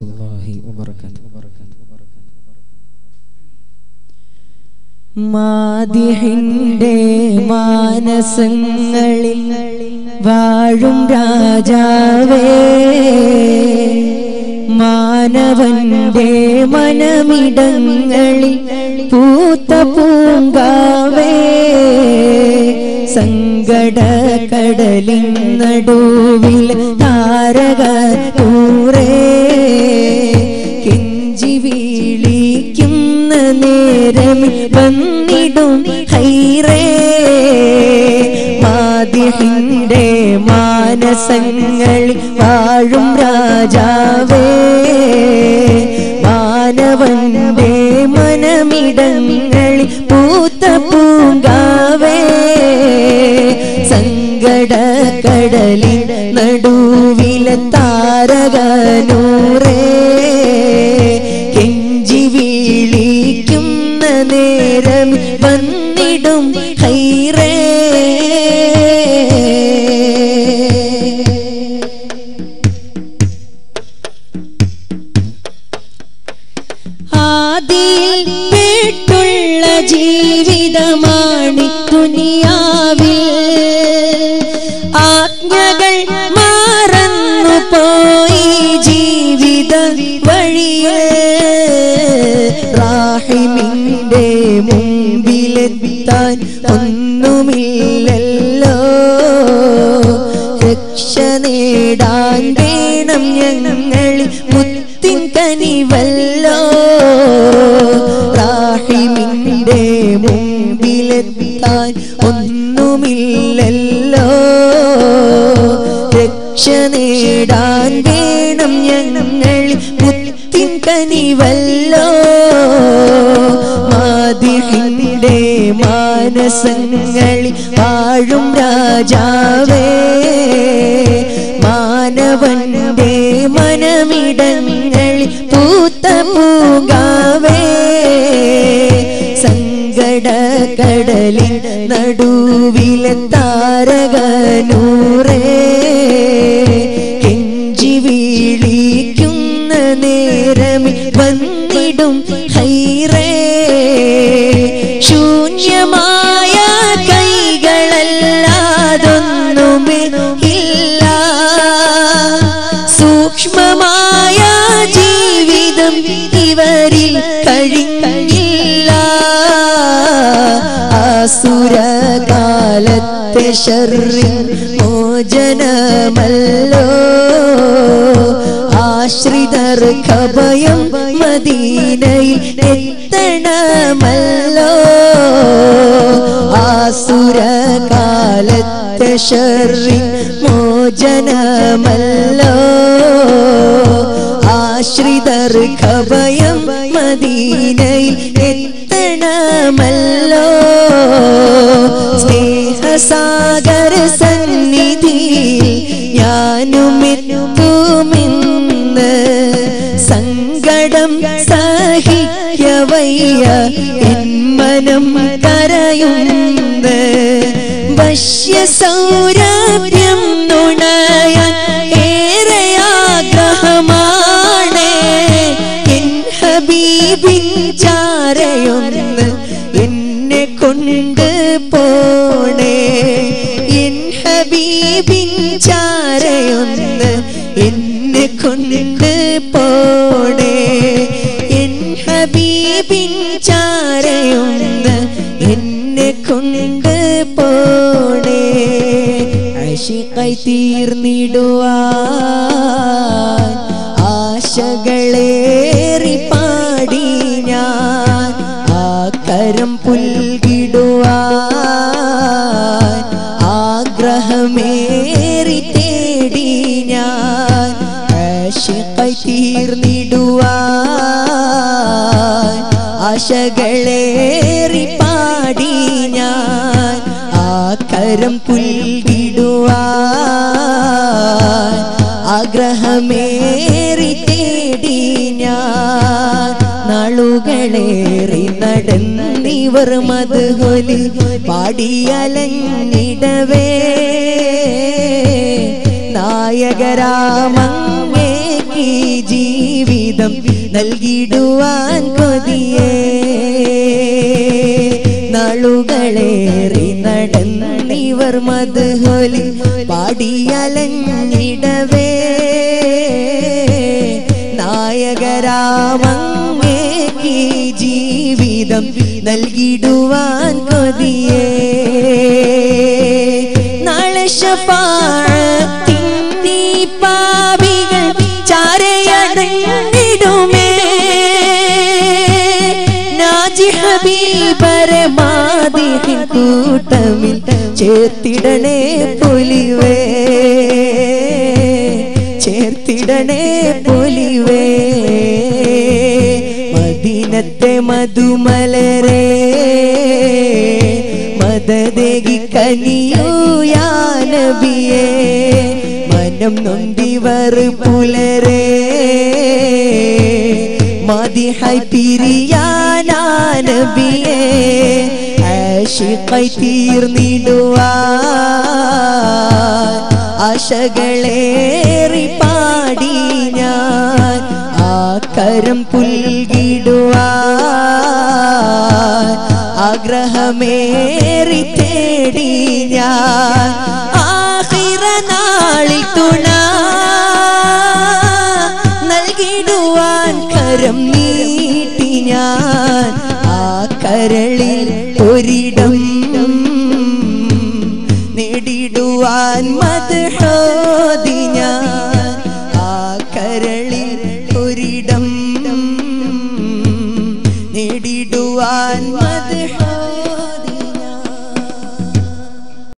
മാദിഹിന്റെ മാനസങ്ങളിൽ വാഴും രാജാവേ, മാനവന്റെ മനമിടങ്ങളിൽ പൂത്ത പൂങ്കാവേ, സങ്കടക്കടലിൻ നടുവിൽ താരകൂറേ, കെഞ്ചി വിളിക്കുന്ന നേരം വന്നിടും ഹൈറേ, മാദിഹിന്റെ മാനസങ്ങളിൽ വാഴും രാജാവേ, മാനവന്റെ മനമിടങ്ങളിൽ പൂത്ത പൂങ്കാവേ, സങ്കടക്കടലിൻ നടുവിലെ താരകനൂറേ, കെഞ്ചി വിളിക്കുന്ന നേരം വന്നിടും ഹൈറേ, ആദിയിൽ പെട്ടുള്ള ജീവിതമാണ് ദുനിയാവിൽ, ആജ്ഞകൾ മറന്നു പോയി ജീവിത വഴിയെ, റാഹിമിന്റെ മുമ്പിലെത്താൻ ഒന്നുമില്ലല്ലോ, രക്ഷ നേടാൻ വേണം ഞങ്ങളിൽ മുത്തിൻ കനിവല്ലോ, റാഹിമിന്റെ മുമ്പിലെത്താൻ ഒന്നുമില്ലല്ലോ, രക്ഷ നേടാൻ വേണം ഞങ്ങളിൽ മുത്തിൻ കനിവല്ലോ, മാദിഹിന്റെ മാനസങ്ങളിൽ വാഴും രാജാവേ, മാനവന്റെ മനമിടങ്ങളിൽ പൂത്ത പൂങ്കാവേ, സങ്കടക്കടലിൻ നടുവിലെ താരകനൂറേ, കെഞ്ചി വിളിക്കുന്ന നേരമിൽ വന്നിടും ഹൈറേ, ശൂന്യമായ കൈകളല്ലാതൊന്നുമേ ഇല്ല, സൂക്ഷ്മമായ ജീവിതം ഇവരിൽ കഴിഞ്ഞില്ല, ആസുരകാലത്തെ ശർറിൻ മോചനമല്ലോ, ആശ്രിതർക്ക് അഭയം മദീനയിൽ എത്തണമല്ലോ, ആസുരകാലത്തെ ശർറിൻ മോചനമല്ലോ, ആശ്രിതർക്ക് അഭയം മദീനയിൽ എത്തണമല്ലോ, സ്നേഹസാഗര സന്നിധി ഞാനുമെത്തുമെന്ന്, സങ്കടം സഹിക്കവയ്യ എൻ മനം കരയുന്ന്, വശ്യസൗരഭ്യം നുണയാൻ ഏറെ ആഗ്രഹമാണ്, എൻ ഹബീബിൻ ചാരയൊന്ന് എന്നെ കൊണ്ട് പോണേ, എൻ ഹബീബിൻ ചാരയൊന്ന് എന്നെ കൊണ്ട് പോണേ, എൻ ഹബീബിൻ ചാരയൊന്ന് എന്നെ കൊണ്ട് പോണേ, ആശിഖായി തീർന്നിടുവാൻ ആശകളേറി പാടി ഞാൻ, ആ കരം പുൽകിടുവാൻ ആഗ്രഹമേറി തേടി ഞാൻ, ആശിഖായി തീർന്നിടുവാൻ ആശകളേറി പാടി ഞാൻ, ആ കരം പുൽകിടുവാൻ ആഗ്രഹമേറി തേടി ഞാൻ, നാളുകളേറി നടന്നിവർ മദ്ഹൊലി പാടിയലഞ്ഞിടവേ, നായകരാമങ്ങേക്ക് ജീവി ജീവിതം നൽകിടുവാൻ കൊതിയേ നാളുകളേറി നടന്നിവർ മദ്ഹൊലി പാടിയലഞ്ഞിടവേ നായകരാമങ്ങേക്ക് ജീവിതം നൽകിടുവാൻ കൊതിയേ നാളെ ശഫാഅത്തിൻ പാപികൾ ചാരയടങ്ങിടുമേ നാജി ഹബീബരെ മാദിഹിൻ കൂട്ടമിൽ ചേർത്തിടണേ പൊലിവേ ചേർത്തിടണേ പൊലിവേ മദീനത്തെ മധുമലരേ മദദേകി കനിയൂ യാ നബിയേ മനം നൊന്തിവർ പുലരേ മദിഹായി പിരിയാനാ നബിയേ ആശിഖായി തീർന്നിടുവാൻ ആശകളേറി പാടി ഞാൻ ആ കരം പുൽകിടുവാൻ ആഗ്രഹമേറി തേടി ഞാൻ ആഖിറ നാളിൽ തുണ നൽകിടുവാൻ കരം നീട്ടി ഞാൻ ആ കരളിൽ ഒരിടം നേടിടുവാൻ മദ്ഹോദി ഞാൻ ആ കരളിൽ ഒരിടം നേടിടുവാൻ